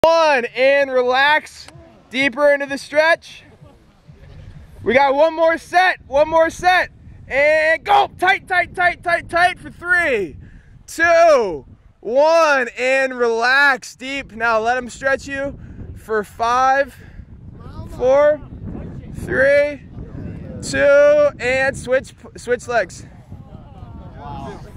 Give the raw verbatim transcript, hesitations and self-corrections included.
One, and relax deeper into the stretch. We got one more set, one more set, and go. Tight, tight, tight, tight, tight for three, two, one, and relax deep. Now let them stretch you for five, four, three, two, and switch, switch legs.